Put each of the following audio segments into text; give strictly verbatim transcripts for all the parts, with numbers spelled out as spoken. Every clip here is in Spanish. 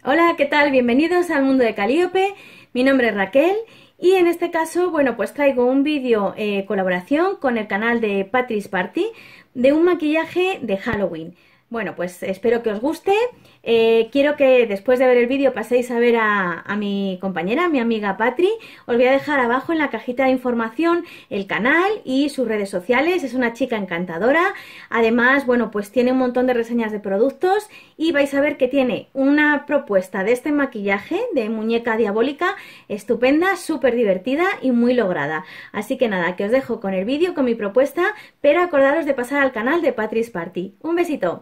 Hola, ¿qué tal? Bienvenidos al mundo de Calíope. Mi nombre es Raquel y en este caso, bueno, pues traigo un vídeo eh, colaboración con el canal de Patri's Party de un maquillaje de Halloween. Bueno, pues espero que os guste. Eh, quiero que después de ver el vídeo paséis a ver a, a mi compañera, a mi amiga Patri. Os voy a dejar abajo en la cajita de información el canal y sus redes sociales. Es una chica encantadora. Además, bueno, pues tiene un montón de reseñas de productos y vais a ver que tiene una propuesta de este maquillaje de muñeca diabólica estupenda, súper divertida y muy lograda. Así que nada, que os dejo con el vídeo, con mi propuesta, pero acordaros de pasar al canal de Patri's Party. Un besito.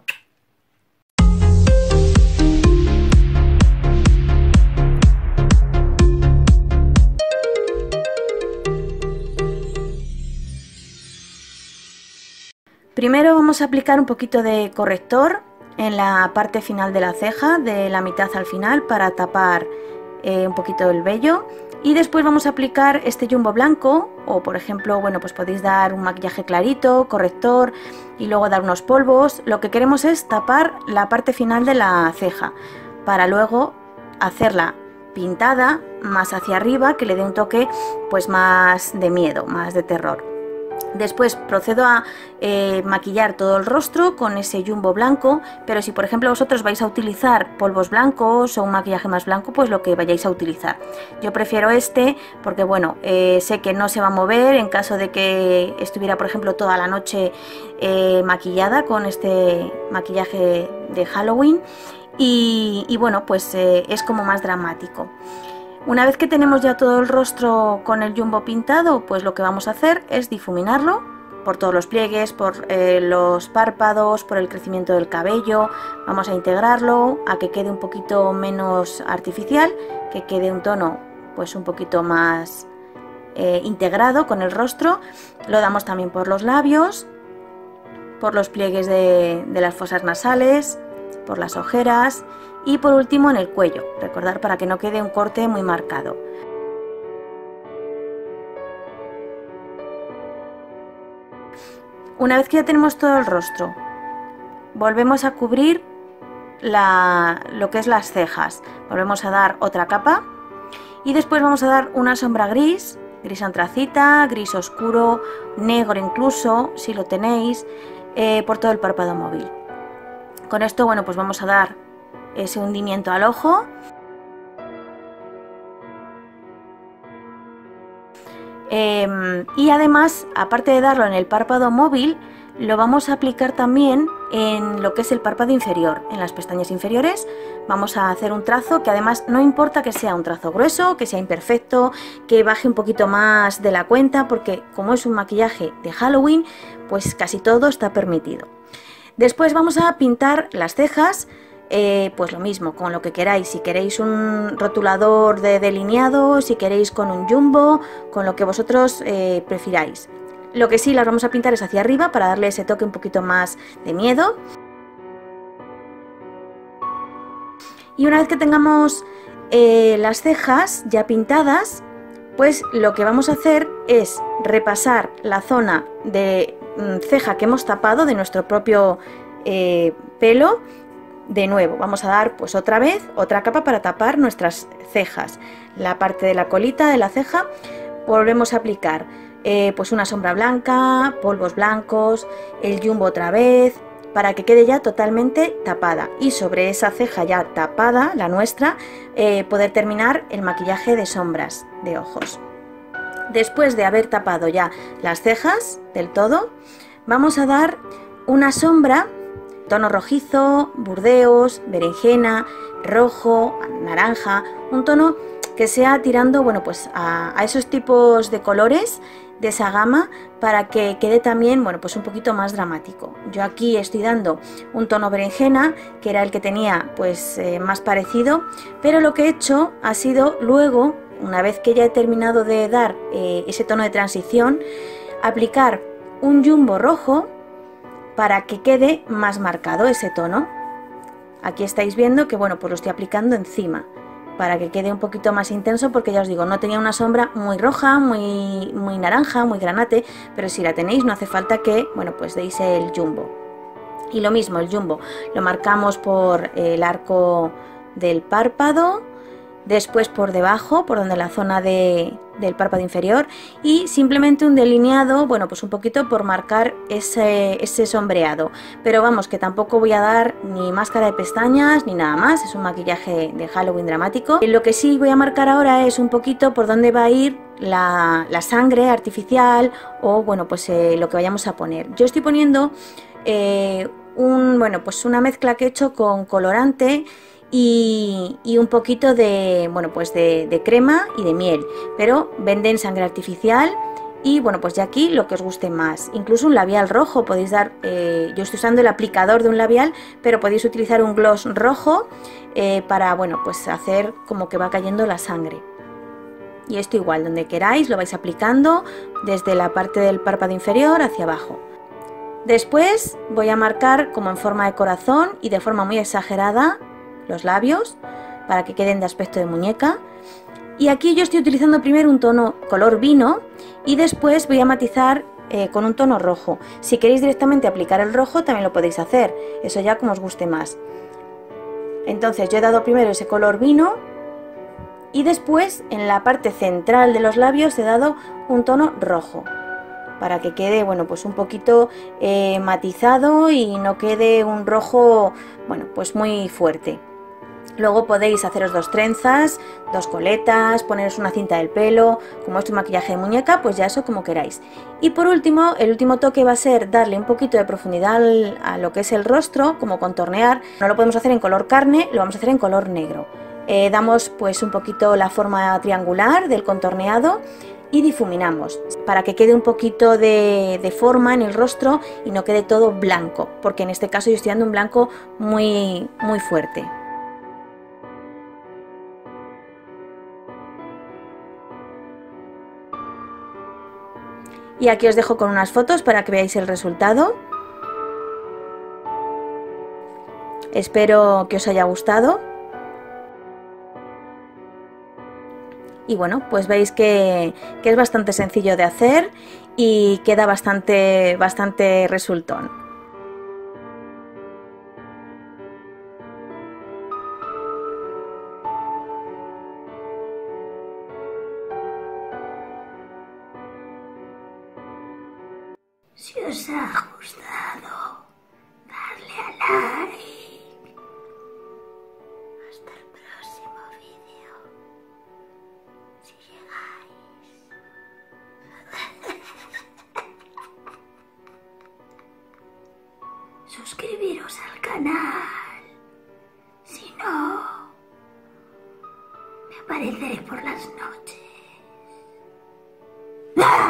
Primero vamos a aplicar un poquito de corrector en la parte final de la ceja, de la mitad al final, para tapar eh, un poquito el vello. Y después vamos a aplicar este jumbo blanco, o por ejemplo, bueno, pues podéis dar un maquillaje clarito, corrector y luego dar unos polvos. Lo que queremos es tapar la parte final de la ceja para luego hacerla pintada más hacia arriba, que le dé un toque pues más de miedo, más de terror. Después procedo a eh, maquillar todo el rostro con ese jumbo blanco, pero si por ejemplo vosotros vais a utilizar polvos blancos o un maquillaje más blanco, pues lo que vayáis a utilizar. Yo prefiero este porque bueno, eh, sé que no se va a mover en caso de que estuviera por ejemplo toda la noche eh, maquillada con este maquillaje de Halloween y, y bueno, pues eh, es como más dramático. Una vez que tenemos ya todo el rostro con el jumbo pintado, pues lo que vamos a hacer es difuminarlo por todos los pliegues, por eh, los párpados, por el crecimiento del cabello. Vamos a integrarlo a que quede un poquito menos artificial, que quede un tono pues un poquito más eh, integrado con el rostro. Lo damos también por los labios, por los pliegues de, de las fosas nasales, por las ojeras y por último en el cuello, recordar para que no quede un corte muy marcado. Una vez que ya tenemos todo el rostro, volvemos a cubrir la, lo que es las cejas, volvemos a dar otra capa y después vamos a dar una sombra gris, gris antracita, gris oscuro, negro incluso, si lo tenéis, eh, por todo el párpado móvil. Con esto, bueno, pues vamos a dar ese hundimiento al ojo. Eh, y además, aparte de darlo en el párpado móvil, lo vamos a aplicar también en lo que es el párpado inferior, en las pestañas inferiores. Vamos a hacer un trazo que además no importa que sea un trazo grueso, que sea imperfecto, que baje un poquito más de la cuenta, porque como es un maquillaje de Halloween, pues casi todo está permitido. Después vamos a pintar las cejas. Eh, pues lo mismo, con lo que queráis, si queréis un rotulador de delineado, si queréis con un jumbo, con lo que vosotros eh, prefiráis. Lo que sí las vamos a pintar es hacia arriba para darle ese toque un poquito más de miedo. Y una vez que tengamos eh, las cejas ya pintadas, pues lo que vamos a hacer es repasar la zona de mm, ceja que hemos tapado de nuestro propio eh, pelo. De nuevo, vamos a dar pues otra vez otra capa para tapar nuestras cejas, la parte de la colita de la ceja. Volvemos a aplicar eh, pues una sombra blanca, polvos blancos, el jumbo otra vez, para que quede ya totalmente tapada y sobre esa ceja ya tapada, la nuestra, eh, poder terminar el maquillaje de sombras de ojos. Después de haber tapado ya las cejas del todo, vamos a dar una sombra tono rojizo, burdeos, berenjena, rojo, naranja, un tono que sea tirando, bueno, pues a, a esos tipos de colores de esa gama para que quede también, bueno, pues un poquito más dramático. Yo aquí estoy dando un tono berenjena, que era el que tenía pues eh, más parecido, pero lo que he hecho ha sido luego, una vez que ya he terminado de dar eh, ese tono de transición, aplicar un jumbo rojo para que quede más marcado ese tono. Aquí estáis viendo que bueno, pues lo estoy aplicando encima para que quede un poquito más intenso, porque ya os digo, no tenía una sombra muy roja, muy, muy naranja, muy granate, pero si la tenéis no hace falta que, bueno, pues deis el jumbo. Y lo mismo, el jumbo lo marcamos por el arco del párpado, después por debajo, por donde la zona de, del párpado inferior, y simplemente un delineado, bueno, pues un poquito por marcar ese, ese sombreado. Pero vamos, que tampoco voy a dar ni máscara de pestañas ni nada más, es un maquillaje de Halloween dramático. Lo que sí voy a marcar ahora es un poquito por dónde va a ir la, la sangre artificial o, bueno, pues eh, lo que vayamos a poner. Yo estoy poniendo eh, un, bueno, pues una mezcla que he hecho con colorante Y, y un poquito de, bueno, pues de, de crema y de miel, pero venden sangre artificial y bueno, pues ya aquí lo que os guste más. Incluso un labial rojo podéis dar, eh, yo estoy usando el aplicador de un labial, pero podéis utilizar un gloss rojo eh, para, bueno, pues hacer como que va cayendo la sangre. Y esto igual, donde queráis lo vais aplicando desde la parte del párpado inferior hacia abajo. Después voy a marcar como en forma de corazón y de forma muy exagerada los labios para que queden de aspecto de muñeca, y aquí yo estoy utilizando primero un tono color vino y después voy a matizar eh, con un tono rojo. Si queréis directamente aplicar el rojo también lo podéis hacer, eso ya como os guste más. Entonces yo he dado primero ese color vino y después en la parte central de los labios he dado un tono rojo para que quede, bueno, pues un poquito eh, matizado y no quede un rojo, bueno, pues muy fuerte. Luego podéis haceros dos trenzas, dos coletas, poneros una cinta del pelo, como es un maquillaje de muñeca, pues ya eso como queráis. Y por último, el último toque va a ser darle un poquito de profundidad al, a lo que es el rostro, como contornear. No lo podemos hacer en color carne, lo vamos a hacer en color negro. Eh, damos pues un poquito la forma triangular del contorneado y difuminamos para que quede un poquito de, de forma en el rostro y no quede todo blanco, porque en este caso yo estoy dando un blanco muy, muy fuerte. Y aquí os dejo con unas fotos para que veáis el resultado. Espero que os haya gustado. Y bueno, pues veis que, que es bastante sencillo de hacer y queda bastante, bastante resultón. Si os ha gustado, darle a like. Hasta el próximo vídeo. Si llegáis. Suscribiros al canal. Si no, me apareceré por las noches.